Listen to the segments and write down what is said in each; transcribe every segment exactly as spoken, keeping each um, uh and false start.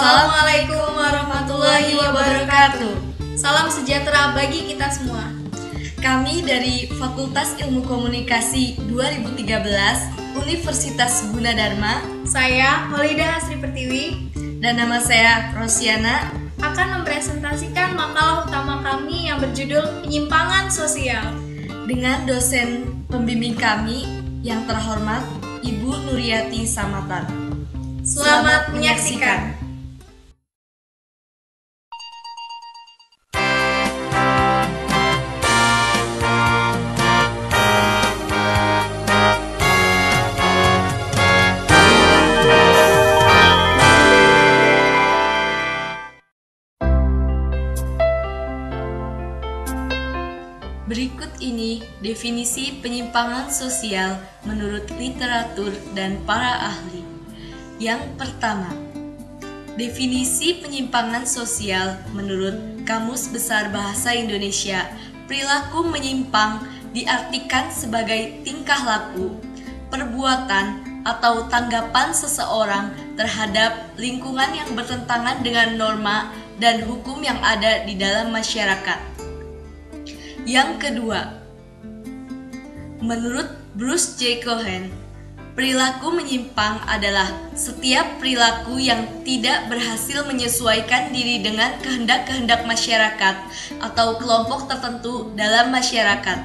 Assalamualaikum warahmatullahi wabarakatuh. Salam sejahtera bagi kita semua. Kami dari Fakultas Ilmu Komunikasi dua ribu tiga belas Universitas Gunadarma. Saya Holidah Asri Pertiwi dan nama saya Rosiana akan mempresentasikan makalah utama kami yang berjudul Penyimpangan Sosial dengan dosen pembimbing kami yang terhormat Ibu Nuriyati Samatan. Selamat menyaksikan. Berikut ini definisi penyimpangan sosial menurut literatur dan para ahli. Yang pertama, definisi penyimpangan sosial menurut Kamus Besar Bahasa Indonesia, perilaku menyimpang diartikan sebagai tingkah laku, perbuatan, atau tanggapan seseorang terhadap lingkungan yang bertentangan dengan norma dan hukum yang ada di dalam masyarakat. Yang kedua, menurut Bruce J. Cohen, perilaku menyimpang adalah setiap perilaku yang tidak berhasil menyesuaikan diri dengan kehendak-kehendak masyarakat atau kelompok tertentu dalam masyarakat.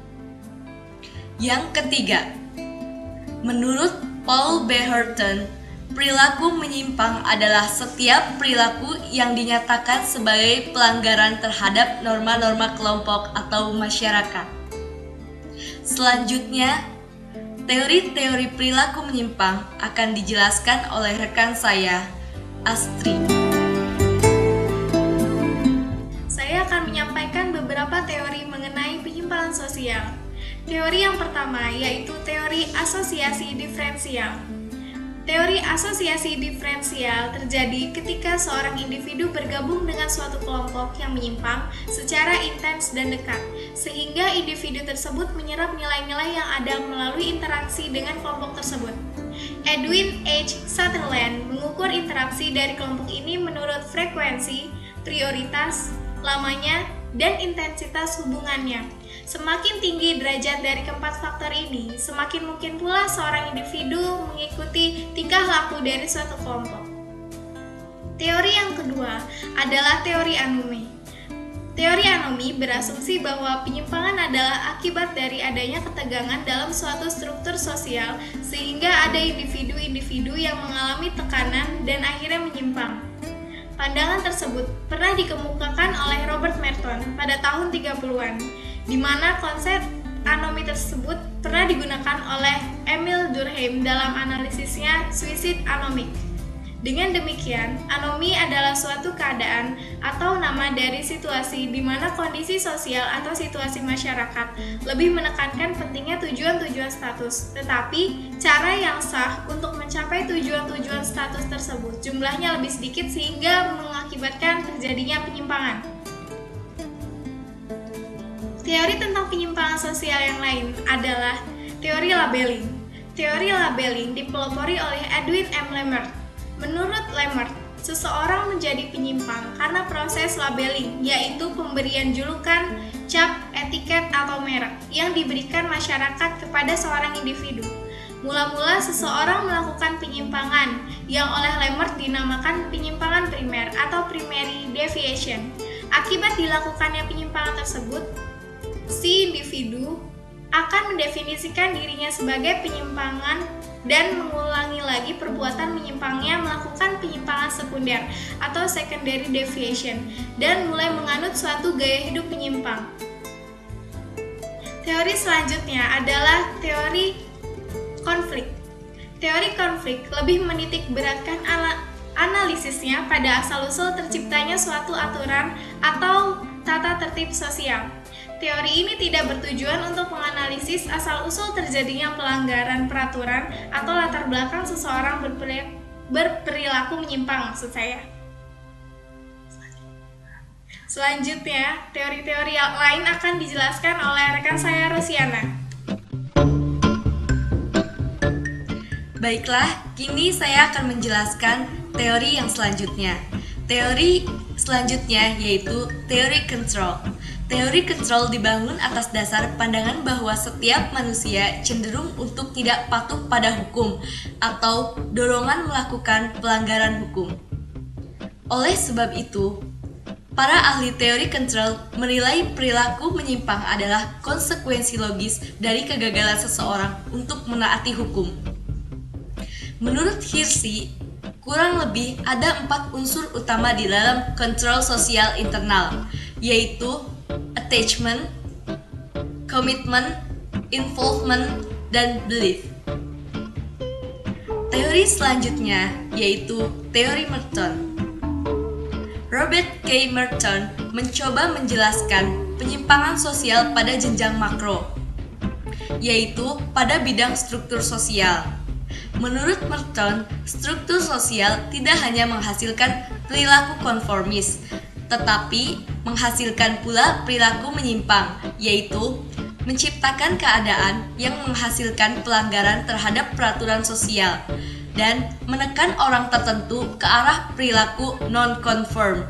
Yang ketiga, menurut Paul B. Hurton, perilaku menyimpang adalah setiap perilaku yang dinyatakan sebagai pelanggaran terhadap norma-norma kelompok atau masyarakat. Selanjutnya, teori-teori perilaku menyimpang akan dijelaskan oleh rekan saya, Astri. Saya akan menyampaikan beberapa teori mengenai penyimpangan sosial. Teori yang pertama yaitu teori asosiasi diferensial. Teori asosiasi diferensial terjadi ketika seorang individu bergabung dengan suatu kelompok yang menyimpang secara intens dan dekat, sehingga individu tersebut menyerap nilai-nilai yang ada melalui interaksi dengan kelompok tersebut. Edwin H. Sutherland mengukur interaksi dari kelompok ini menurut frekuensi, prioritas, lamanya, dan intensitas hubungannya. Semakin tinggi derajat dari keempat faktor ini, semakin mungkin pula seorang individu mengikuti tingkah laku dari suatu kelompok. Teori yang kedua adalah teori anomi. Teori anomi berasumsi bahwa penyimpangan adalah akibat dari adanya ketegangan dalam suatu struktur sosial, sehingga ada individu-individu yang mengalami tekanan dan akhirnya menyimpang. Pandangan tersebut pernah dikemukakan oleh Robert Merton pada tahun tiga puluhan, di mana konsep anomi tersebut pernah digunakan oleh Emil Durkheim dalam analisisnya Suicide Anomic. Dengan demikian, anomi adalah suatu keadaan atau nama dari situasi di mana kondisi sosial atau situasi masyarakat lebih menekankan pentingnya tujuan-tujuan status, tetapi cara yang sah untuk mencapai tujuan-tujuan status tersebut jumlahnya lebih sedikit sehingga mengakibatkan terjadinya penyimpangan. Teori tentang penyimpangan sosial yang lain adalah teori labeling. Teori labeling dipelopori oleh Edwin M. Lemert. Menurut Lemert, seseorang menjadi penyimpang karena proses labeling, yaitu pemberian julukan, cap, etiket, atau merek yang diberikan masyarakat kepada seorang individu. Mula-mula seseorang melakukan penyimpangan yang oleh Lemert dinamakan penyimpangan primer atau primary deviation. Akibat dilakukannya penyimpangan tersebut, si individu akan mendefinisikan dirinya sebagai penyimpangan dan mengulangi lagi perbuatan menyimpangnya melakukan penyimpangan sekunder atau secondary deviation dan mulai menganut suatu gaya hidup penyimpang. Teori selanjutnya adalah teori konflik. Teori konflik lebih menitik beratkan analisisnya pada asal-usul terciptanya suatu aturan atau tata tertib sosial. Teori ini tidak bertujuan untuk menganalisis asal-usul terjadinya pelanggaran peraturan atau latar belakang seseorang berperi- berperilaku menyimpang, maksud saya. Selanjutnya, teori-teori yang lain akan dijelaskan oleh rekan saya Rosiana. Baiklah, kini saya akan menjelaskan teori yang selanjutnya. Teori selanjutnya yaitu teori control. Teori control dibangun atas dasar pandangan bahwa setiap manusia cenderung untuk tidak patuh pada hukum atau dorongan melakukan pelanggaran hukum. Oleh sebab itu, para ahli teori control menilai perilaku menyimpang adalah konsekuensi logis dari kegagalan seseorang untuk menaati hukum. Menurut Hirsi, kurang lebih ada empat unsur utama di dalam kontrol sosial internal, yaitu attachment, commitment, involvement, dan belief. Teori selanjutnya yaitu teori Merton. Robert K. Merton mencoba menjelaskan penyimpangan sosial pada jenjang makro, yaitu pada bidang struktur sosial. Menurut Merton, struktur sosial tidak hanya menghasilkan perilaku konformis, tetapi menghasilkan pula perilaku menyimpang, yaitu menciptakan keadaan yang menghasilkan pelanggaran terhadap peraturan sosial dan menekan orang tertentu ke arah perilaku non-conform.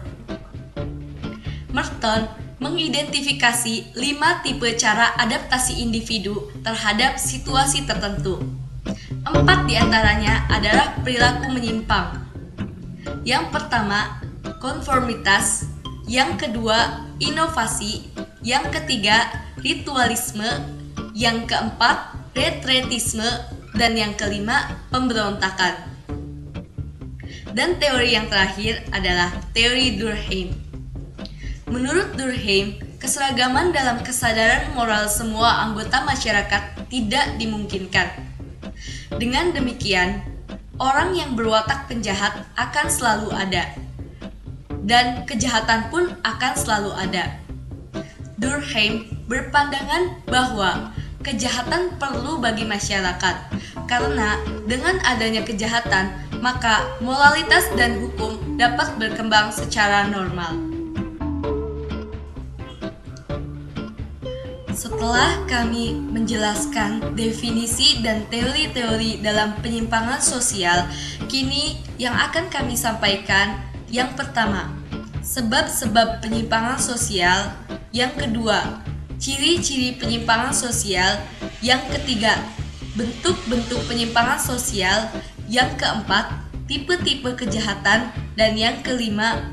Merton mengidentifikasi lima tipe cara adaptasi individu terhadap situasi tertentu. Empat diantaranya adalah perilaku menyimpang. Yang pertama, konformitas. Yang kedua, inovasi. Yang ketiga, ritualisme. Yang keempat, retretisme. Dan yang kelima, pemberontakan. Dan teori yang terakhir adalah teori Durkheim. Menurut Durkheim, keseragaman dalam kesadaran moral semua anggota masyarakat tidak dimungkinkan. Dengan demikian, orang yang berwatak penjahat akan selalu ada, dan kejahatan pun akan selalu ada. Durkheim berpandangan bahwa kejahatan perlu bagi masyarakat, karena dengan adanya kejahatan, maka moralitas dan hukum dapat berkembang secara normal. Setelah kami menjelaskan definisi dan teori-teori dalam penyimpangan sosial, kini yang akan kami sampaikan yang pertama, sebab-sebab penyimpangan sosial. Yang kedua, ciri-ciri penyimpangan sosial. Yang ketiga, bentuk-bentuk penyimpangan sosial. Yang keempat, tipe-tipe kejahatan. Dan yang kelima,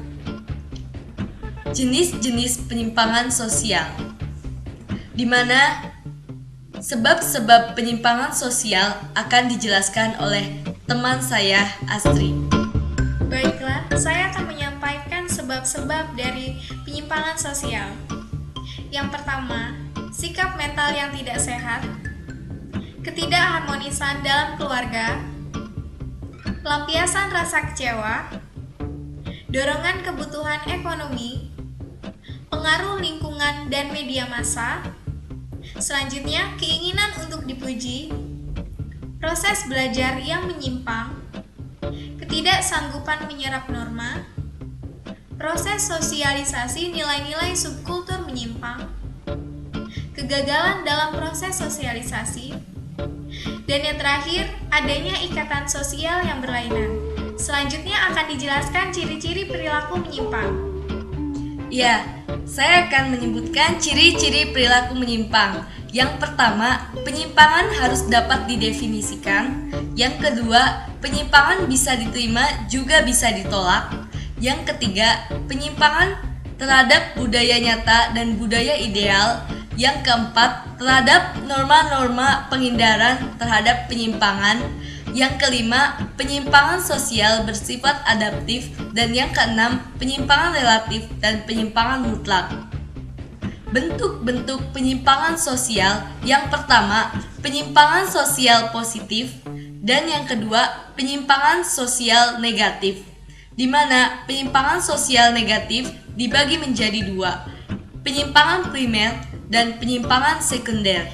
jenis-jenis penyimpangan sosial, di mana sebab-sebab penyimpangan sosial akan dijelaskan oleh teman saya, Astri. Baiklah, saya akan menyampaikan sebab-sebab dari penyimpangan sosial. Yang pertama, sikap mental yang tidak sehat, ketidakharmonisan dalam keluarga, pelampiasan rasa kecewa, dorongan kebutuhan ekonomi, pengaruh lingkungan dan media massa, selanjutnya keinginan untuk dipuji, proses belajar yang menyimpang, ketidaksanggupan menyerap norma, proses sosialisasi nilai-nilai subkultur menyimpang, kegagalan dalam proses sosialisasi, dan yang terakhir, adanya ikatan sosial yang berlainan. Selanjutnya akan dijelaskan ciri-ciri perilaku menyimpang. Ya, saya akan menyebutkan ciri-ciri perilaku menyimpang. Yang pertama, penyimpangan harus dapat didefinisikan. Yang kedua, penyimpangan bisa diterima juga bisa ditolak. Yang ketiga, penyimpangan terhadap budaya nyata dan budaya ideal. Yang keempat, terhadap norma-norma penghindaran terhadap penyimpangan. Yang kelima, penyimpangan sosial bersifat adaptif. Dan yang keenam, penyimpangan relatif dan penyimpangan mutlak. Bentuk-bentuk penyimpangan sosial. Yang pertama, penyimpangan sosial positif. Dan yang kedua, penyimpangan sosial negatif, di mana penyimpangan sosial negatif dibagi menjadi dua, penyimpangan primer dan penyimpangan sekunder.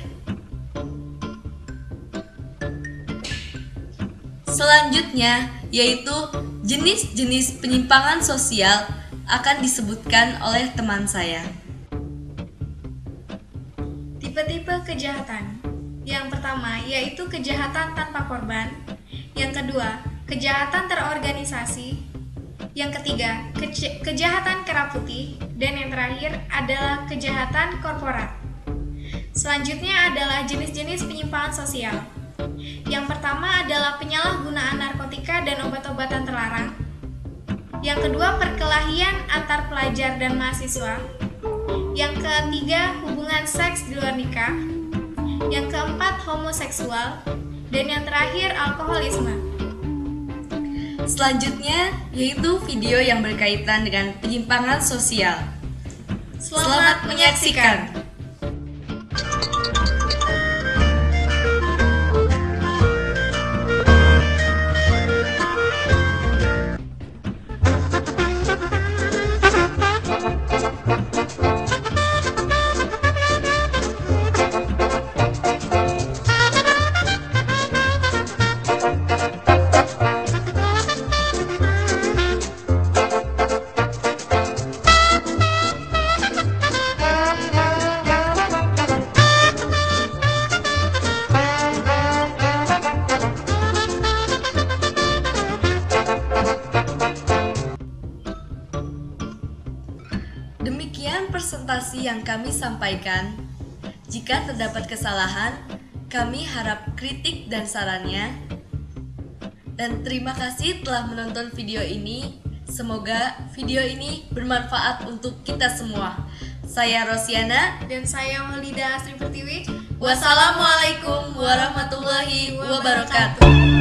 Selanjutnya, yaitu jenis-jenis penyimpangan sosial akan disebutkan oleh teman saya. Tipe-tipe kejahatan. Yang pertama yaitu kejahatan tanpa korban. Yang kedua, kejahatan terorganisasi, yang ketiga, ke- kejahatan kera putih, dan yang terakhir adalah kejahatan korporat. Selanjutnya adalah jenis-jenis penyimpangan sosial. Yang pertama adalah penyalahgunaan narkotika dan obat-obatan terlarang. Yang kedua, perkelahian antar pelajar dan mahasiswa. Yang ketiga, hubungan seks di luar nikah. Yang keempat, homoseksual. Dan yang terakhir, alkoholisme. Selanjutnya yaitu video yang berkaitan dengan penyimpangan sosial. Selamat, Selamat menyaksikan. Demikian presentasi yang kami sampaikan. Jika terdapat kesalahan, kami harap kritik dan sarannya. Dan terima kasih telah menonton video ini. Semoga video ini bermanfaat untuk kita semua. Saya Rosiana. Dan saya Maulida Astri Pertiwi. Wassalamualaikum warahmatullahi wabarakatuh.